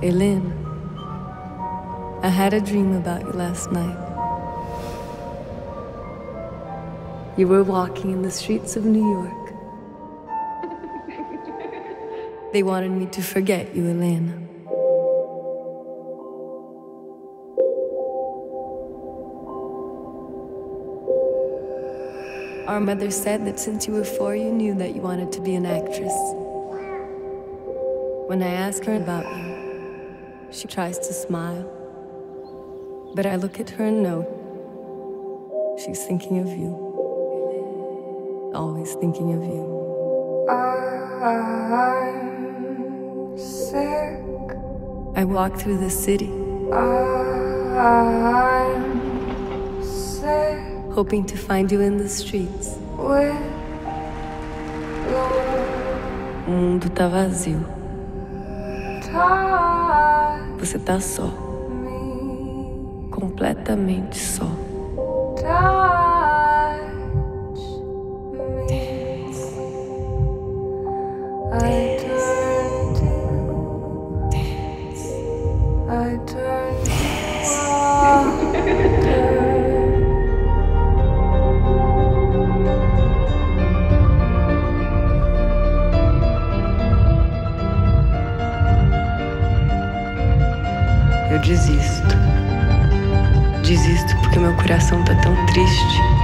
Elena, I had a dream about you last night. You were walking in the streets of New York. They wanted me to forget you, Elena. Our mother said that since you were 4, you knew that you wanted to be an actress. When I ask her about you, she tries to smile. But I look at her and know she's thinking of you. Always thinking of you. I'm sick. I walk through the city, I'm sick. hoping to find you in the streets. With O mundo tá vazio. Você tá só. me, Completamente só. touch me. I turn to water. Eu desisto. Desisto porque meu coração tá tão triste.